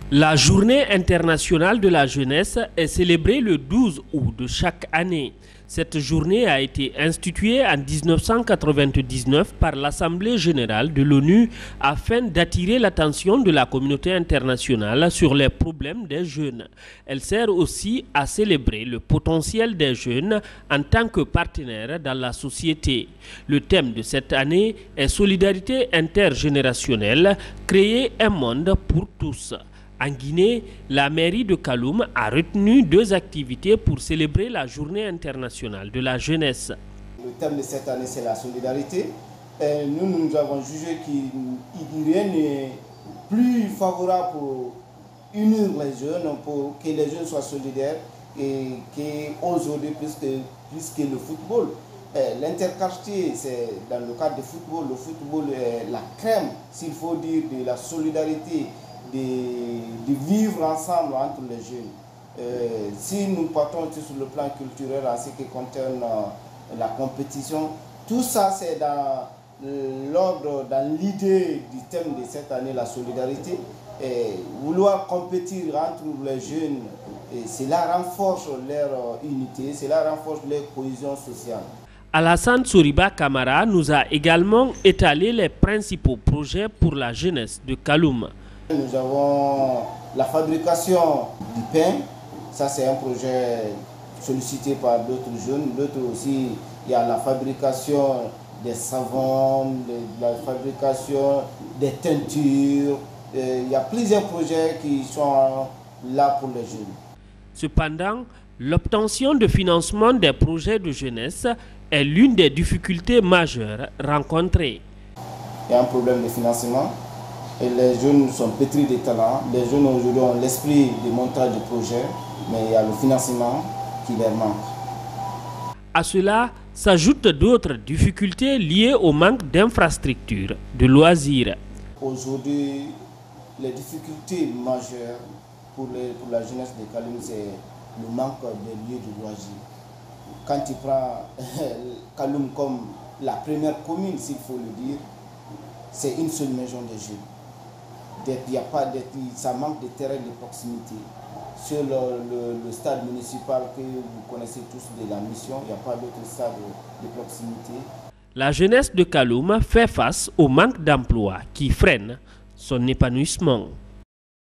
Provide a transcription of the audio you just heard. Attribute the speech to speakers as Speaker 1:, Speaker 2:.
Speaker 1: La Journée internationale de la jeunesse est célébrée le 12 août de chaque année. Cette journée a été instituée en 1999 par l'Assemblée générale de l'ONU afin d'attirer l'attention de la communauté internationale sur les problèmes des jeunes. Elle sert aussi à célébrer le potentiel des jeunes en tant que partenaires dans la société. Le thème de cette année est Solidarité intergénérationnelle, créer un monde pour tous. En Guinée, la mairie de Kaloum a retenu 2 activités pour célébrer la Journée internationale de la jeunesse.
Speaker 2: Le thème de cette année, c'est la solidarité. Et nous avons jugé qu'il rien n'est plus favorable pour unir les jeunes, pour que les jeunes soient solidaires et qu'aujourd'hui, plus que le football. L'interquartier, c'est dans le cadre du football. Le football est la crème, s'il faut dire, de la solidarité. De vivre ensemble entre les jeunes. Si nous partons sur le plan culturel en ce qui concerne la compétition, tout ça c'est dans l'ordre, dans l'idée du thème de cette année, la solidarité. Vouloir compétir entre les jeunes, cela renforce leur unité, cela renforce leur cohésion sociale.
Speaker 1: Alassane Soriba Kamara nous a également étalé les principaux projets pour la jeunesse de Kaloum.
Speaker 2: Nous avons la fabrication du pain, ça c'est un projet sollicité par d'autres jeunes. D'autres aussi, il y a la fabrication des savons, la fabrication des teintures. Il y a plusieurs projets qui sont là pour les jeunes.
Speaker 1: Cependant, l'obtention de financement des projets de jeunesse est l'une des difficultés majeures rencontrées.
Speaker 2: Il y a un problème de financement. Et les jeunes sont pétris de talent. Les jeunes aujourd'hui ont l'esprit de montage de projet, mais il y a le financement qui leur manque.
Speaker 1: À cela s'ajoutent d'autres difficultés liées au manque d'infrastructures, de loisirs.
Speaker 2: Aujourd'hui, les difficultés majeures pour la jeunesse de Kaloum, c'est le manque de lieux de loisirs. Quand tu prends Kaloum comme la première commune, s'il faut le dire, c'est une seule maison de jeunes. Ça manque de terrain de proximité. Sur le stade municipal que vous connaissez tous de la mission, il n'y a pas d'autre stade de proximité.
Speaker 1: La jeunesse de Kaloum fait face au manque d'emploi qui freine son épanouissement.